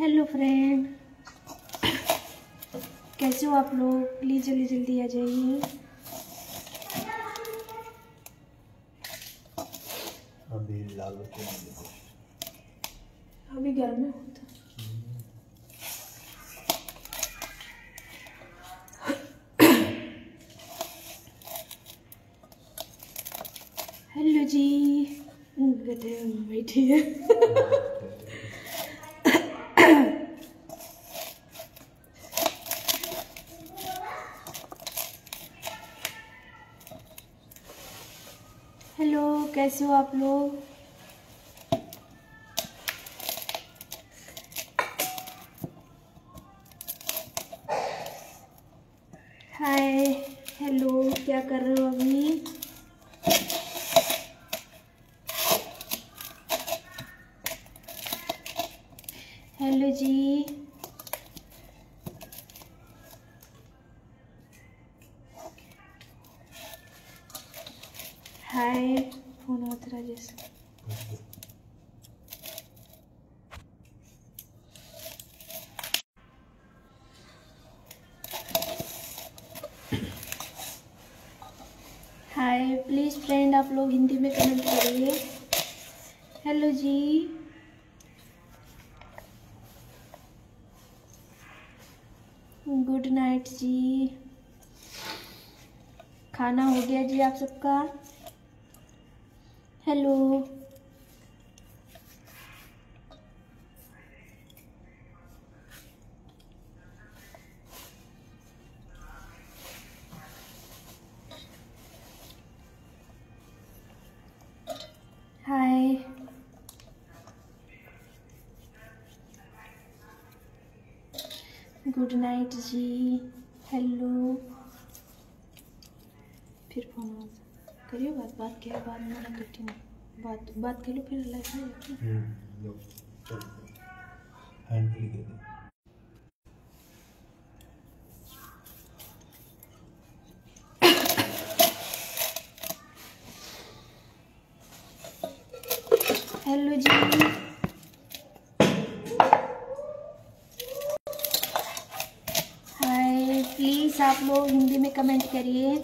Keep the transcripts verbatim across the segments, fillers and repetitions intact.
Hello friend, कैसे हो आप लोग? प्लीज़ जल्दी जल्दी आ जाइए। अभी लाल बत्ती अभी घर में होता। हेलो जी, बैठे बैठिए। हेलो, कैसे हो आप लोग? हाय, हेलो, क्या कर रहे हो अभी? हेलो जी, हाय। फोन होता रहा जैसे। हाय, प्लीज़ फ्रेंड आप लोग हिंदी में कमेंट करिए। हेलो जी, गुड नाइट जी। खाना हो गया जी आप सबका? Hello, hi. गुड नाइट जी। हेलो, फिर फोन करियो। बात बात क्या है, बात में ना कटी नहीं। बात बात कर लो, फिर लाइफ में रखिए। हम्म चल हैंड फ्री कर दे। Hello ji, hi. प्लीज़ आप लोग हिंदी में कमेंट करिए।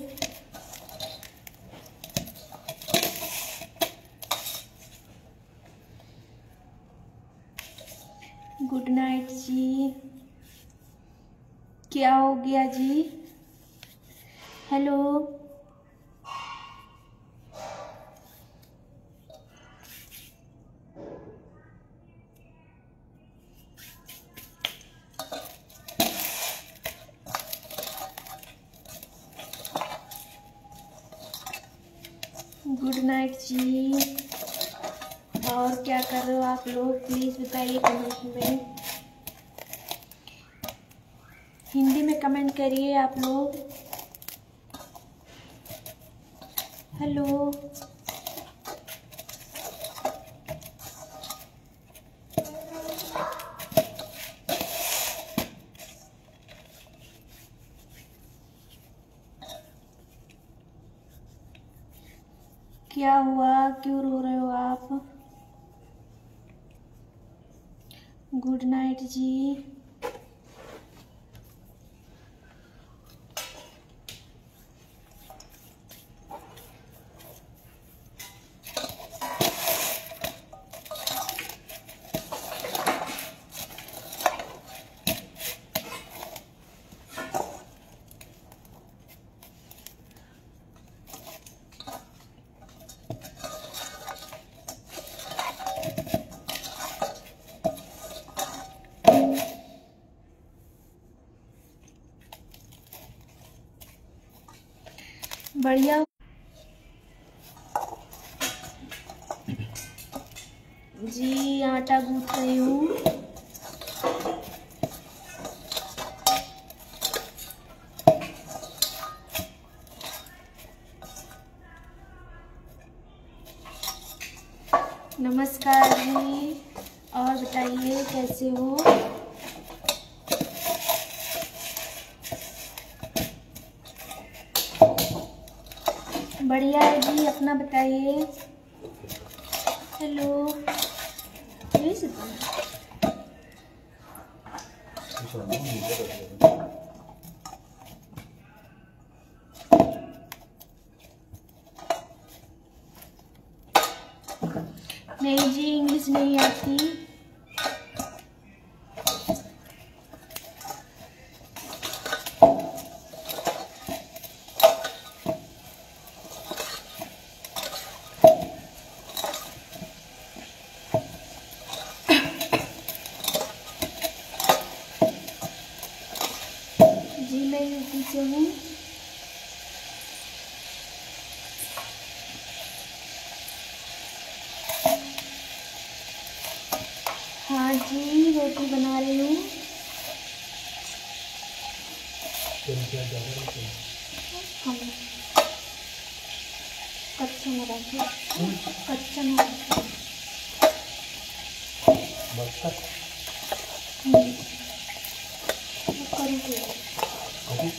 गुड नाइट जी। क्या हो गया जी? हेलो, गुड नाइट जी। और क्या कर रहे हो आप लोग? प्लीज़ बताइए कमेंट में। हिंदी में कमेंट करिए आप लोग। हेलो, क्या हुआ? क्यों रो रहे हो आप? गुड नाइट जी। बढ़िया जी। आटा गूंथ रही हूँ। नमस्कार जी। और बताइए कैसे हो? बढ़िया है जी, अपना बताइए। हेलो, नहीं जी, इंग्लिश नहीं आती। जी मैं यूपी से हूँ। हाँ जी, रोटी बना रही हूँ। हम कच्चा में रखे, कच्चा में रखे। करूँ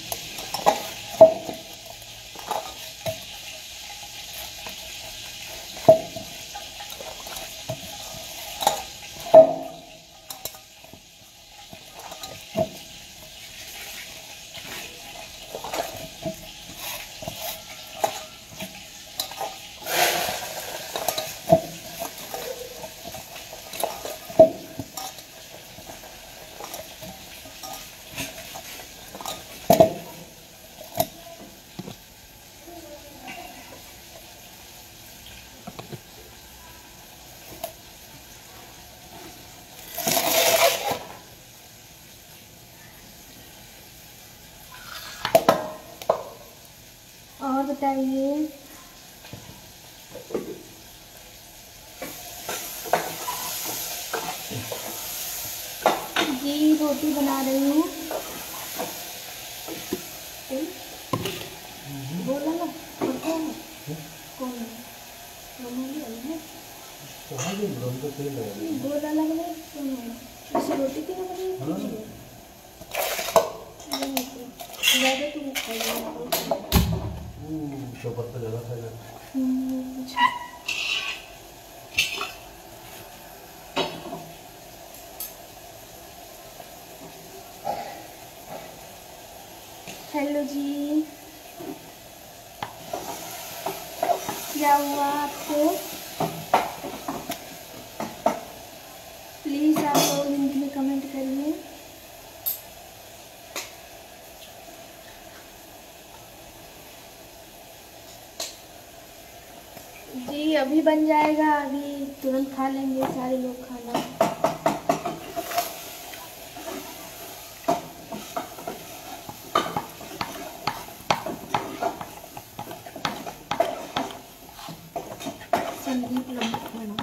और बताइए। जी रोटी बना रही हूँ। बोला ना कौन है? कौन है? बोला लग रहा है कौन है? ऐसी रोटी क्यों बना रही है? ज़्यादा तुम खाइए। तो पत्ता ज़्यादा खाएगा। हेलो जी, क्या हुआ आपको? प्लीज़ आप लोग हिंदी में कमेंट करिए। जी अभी बन जाएगा, अभी तुरंत खा लेंगे सारे लोग खाना। संदीप लंबा बना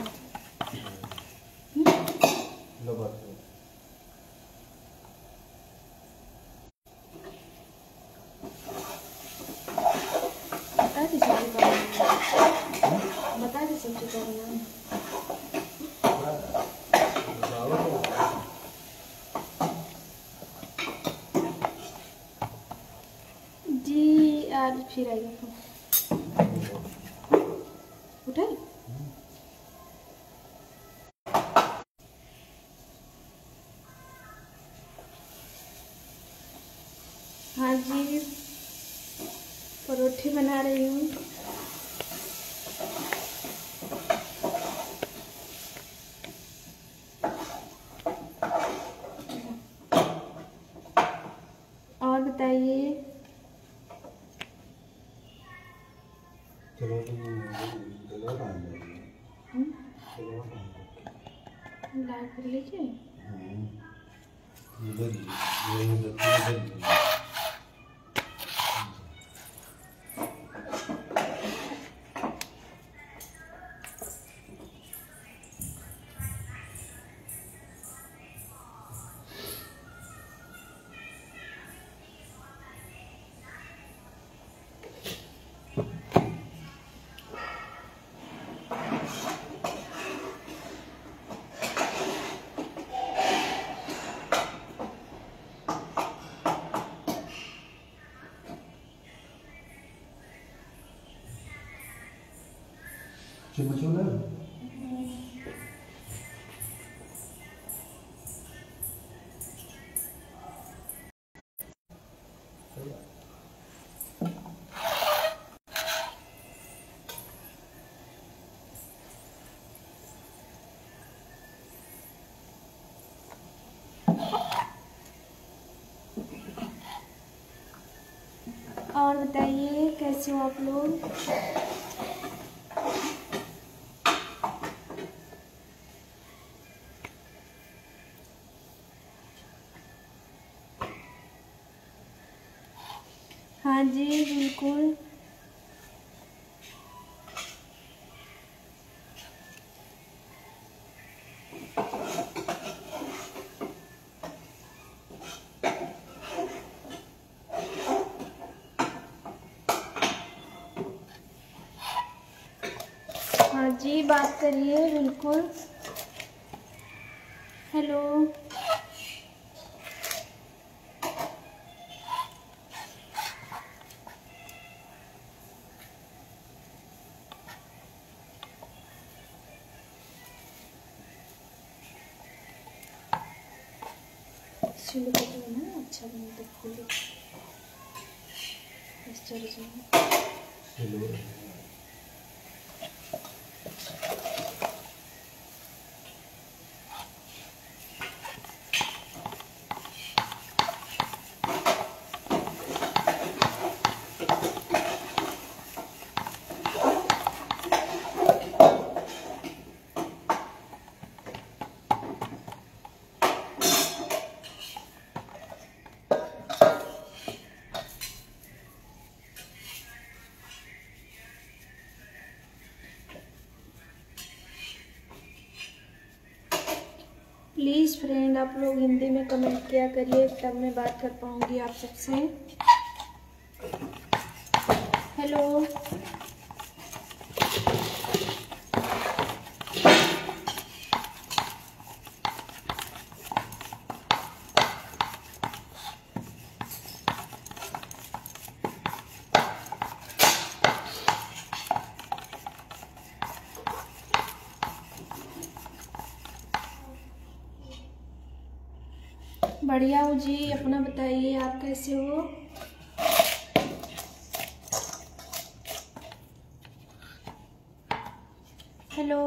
बता दी सब्जी का बता दी सब्जी का बनाना। जी आज फिर आएगा उठाए। हाँ जी परोठे बना रही हूँ। और बताइए। चलो चलो ला कर लीजिए। चम्मच वाला और बताइए कैसे हो आप लोग। हाँ जी बिल्कुल। हाँ जी बात करिए बिल्कुल। हेलो। सिलो का तो है ना अच्छा बना तो खोलो इस तरह से। प्लीज़ फ्रेंड आप लोग हिंदी में कमेंट किया करिए तब मैं बात कर पाऊँगी आप सबसे। हेलो। बढ़िया हूँ जी, अपना बताइए आप कैसे हो। हेलो।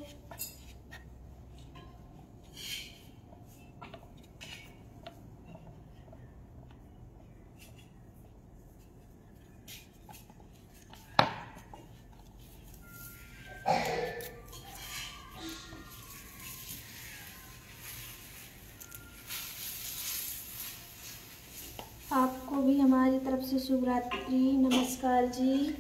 आपको भी हमारी तरफ से शुभ रात्रि, नमस्कार जी।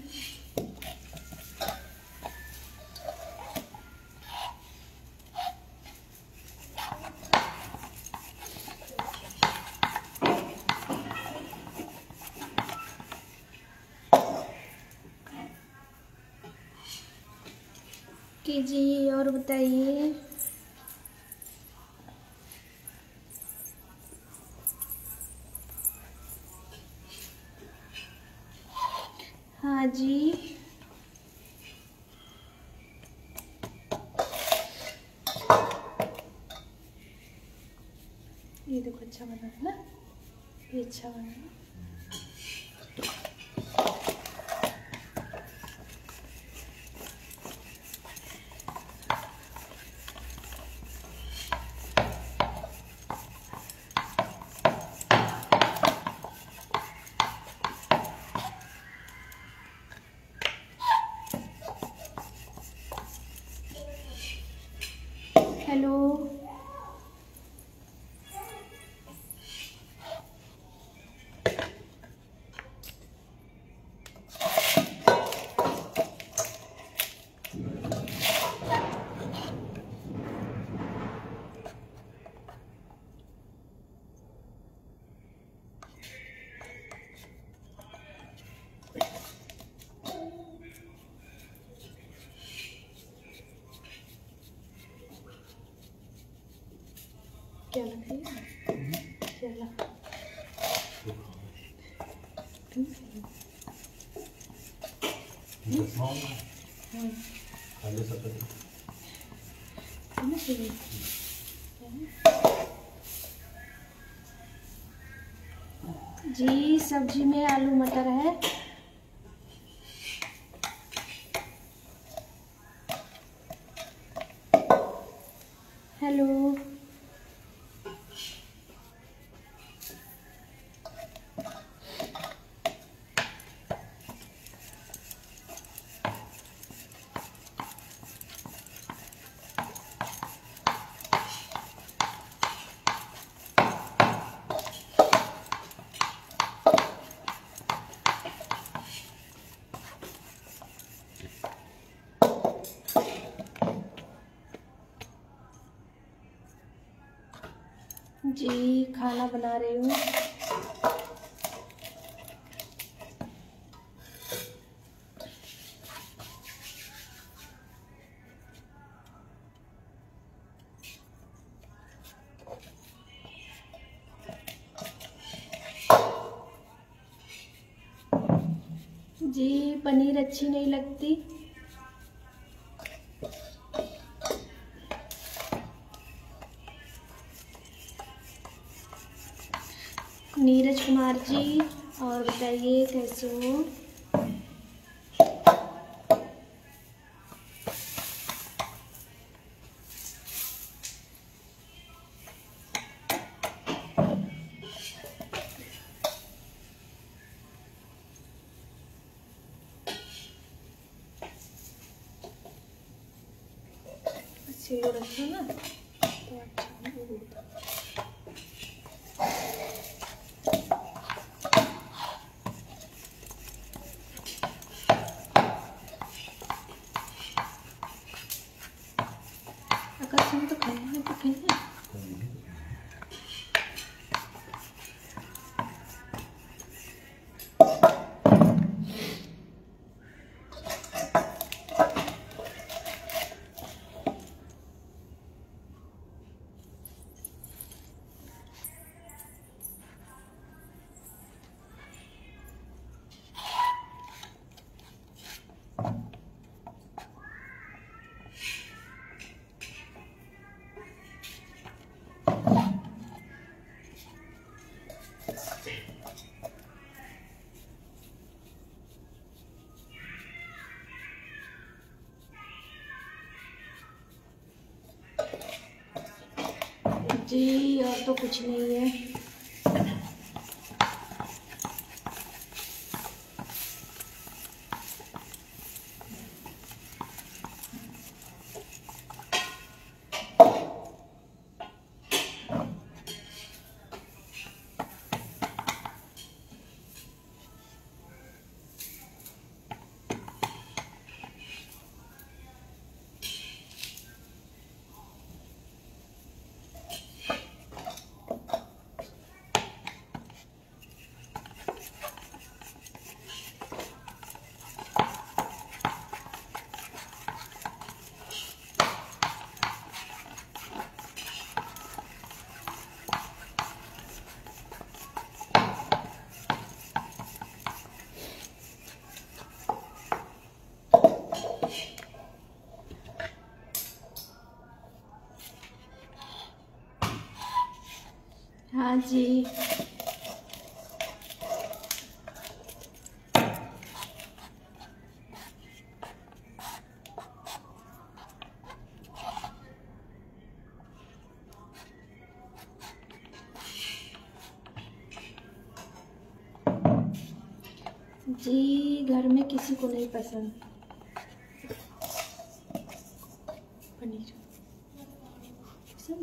कीजिए और बताइए। हाँ जी ये देखो अच्छा बना है ना, ये अच्छा बना है। हेलो। क्या लग रही है? क्या लग जी सब्जी में आलू मटर है। हेलो। जी खाना बना रही हूँ। जी पनीर अच्छी नहीं लगती। नीरज कुमार जी, और बताइए कैसे हो? सिलो रखो ना तो अच्छा होगा। आकाश तो खाना है तो खाना है। जी और तो कुछ नहीं है। हाँ जी जी घर में किसी को नहीं पसंद पनीर पसंद।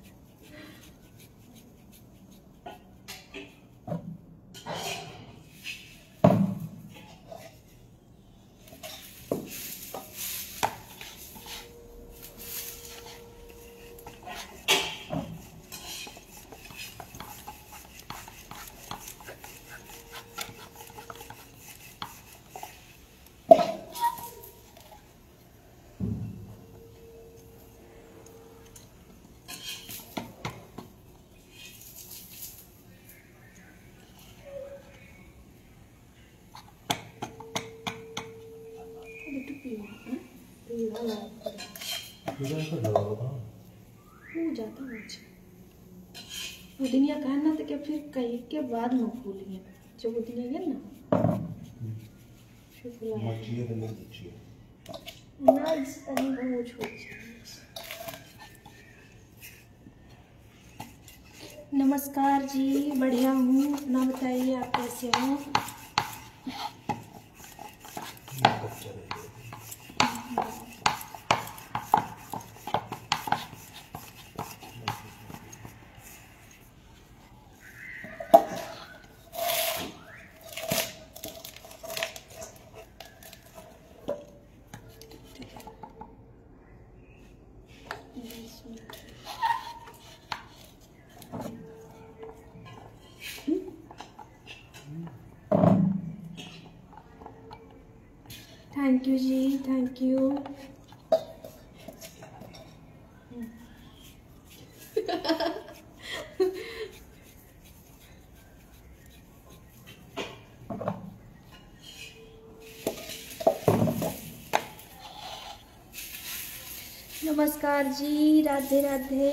पुदीनिया खाना तो क्या फिर कहीं के बाद में फूलिए जो पुदीनिया है ना फिर फुला ना इस तरह वो छोड़। नमस्कार जी बढ़िया हूँ, अपना बताइए आप कैसे हो? थैंक यू जी, थैंक यू। नमस्कार जी, राधे राधे।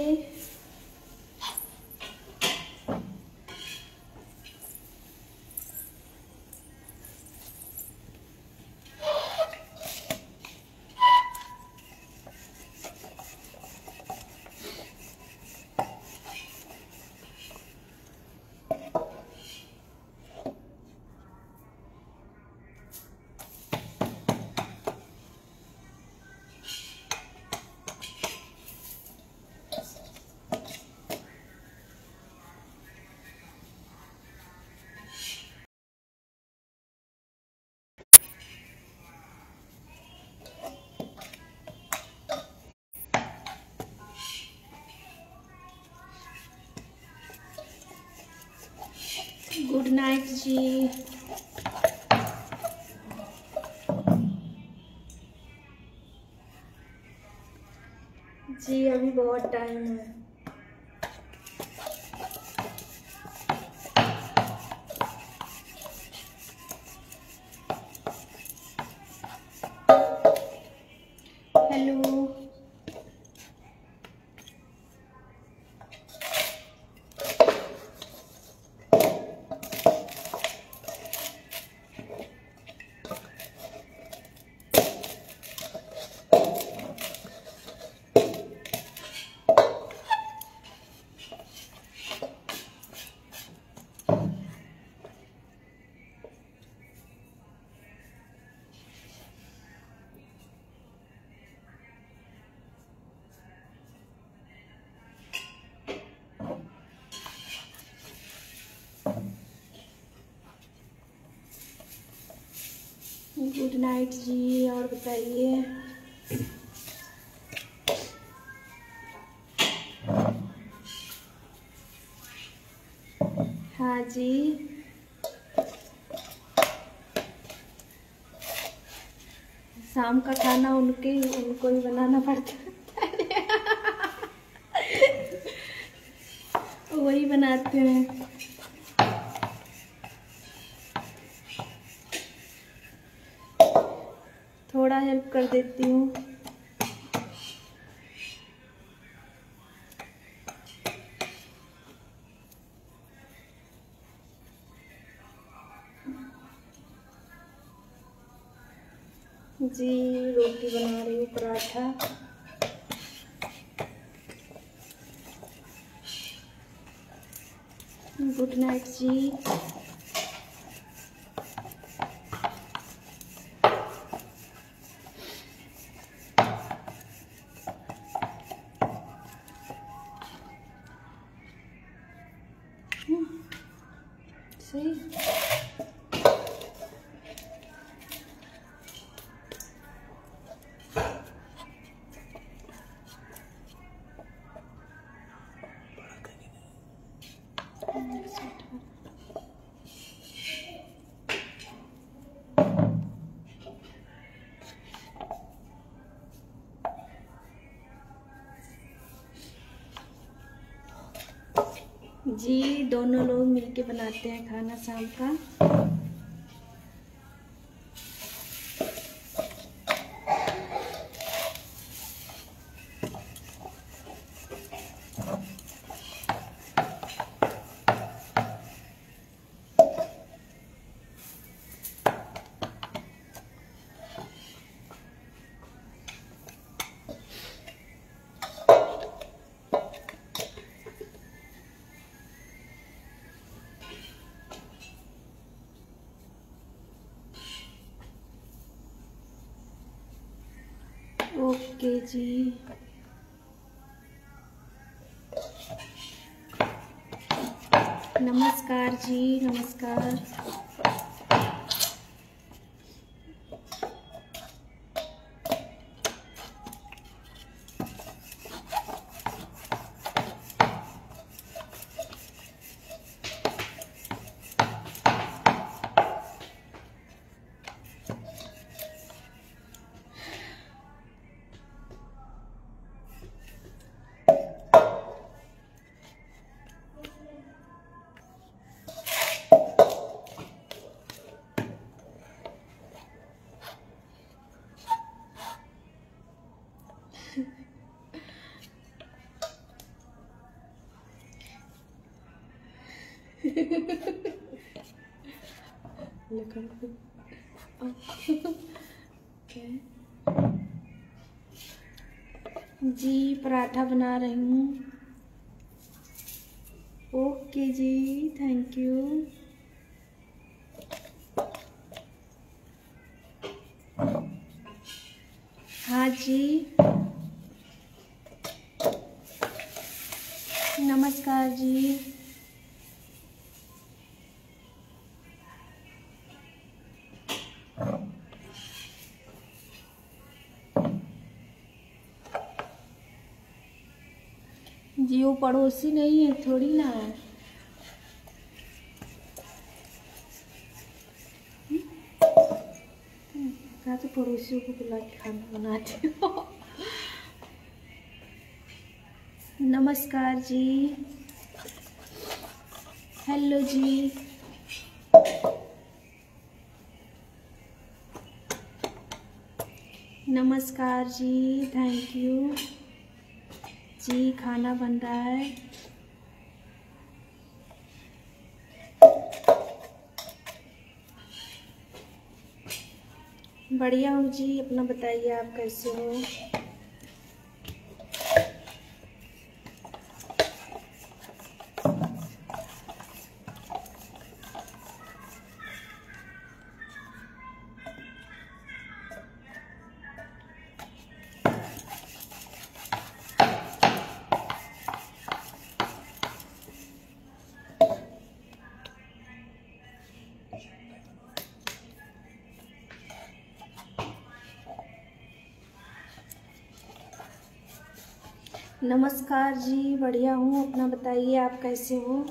गुड नाइट जी। जी अभी बहुत टाइम है। हेलो, गुड नाइट जी। और बताइए। हाँ जी, शाम का खाना उनके उनको ही बनाना पड़ता है। वही बनाते हैं। थोड़ा हेल्प कर देती हूँ। जी रोटी बना रही हूँ, पराठा। गुड नाइट जी। सही। जी दोनों लोग मिलके बनाते हैं खाना शाम का। ओके जी। नमस्कार जी, नमस्कार। जी पराठा बना रही हूँ। ओके जी, थैंक यू। हाँ जी, नमस्कार जी। जी वो पड़ोसी नहीं है, थोड़ी ना है। कहा तो पड़ोसियों को बुला के खाना बनाते हो। नमस्कार जी, हेलो जी। नमस्कार जी, थैंक यू जी। खाना बन रहा है। बढ़िया हूँ जी, अपना बताइए आप कैसे हो। नमस्कार जी, बढ़िया हूँ, अपना बताइए आप कैसे हो।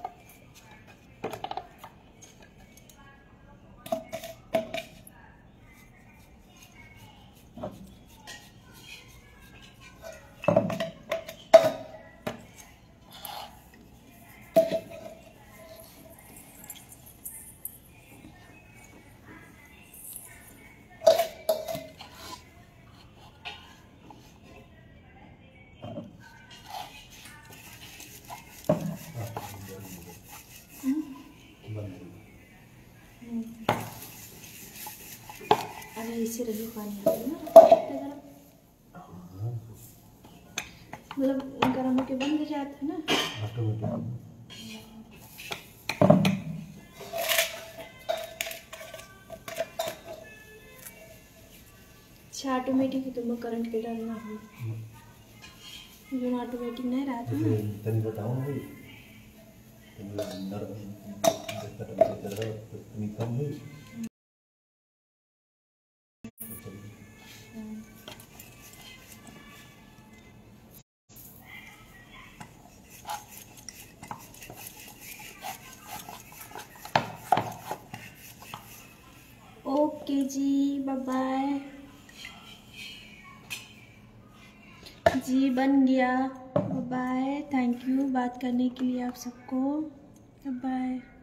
अरे इसे रही पानी आती है ना, मतलब गर्म होके बंद हो जाता है ना ऑटोमेटिक। अच्छा ऑटोमेटिक ही तुम करंट के डालना हो, जो ऑटोमेटिक नहीं रहता ना। तनी बताओ ना भाई, तनी अंदर जब तक चल तनी कम है। ओके जी, बाय बाय जी, बन गया। बाय, थैंक यू बात करने के लिए आप सबको। बाय।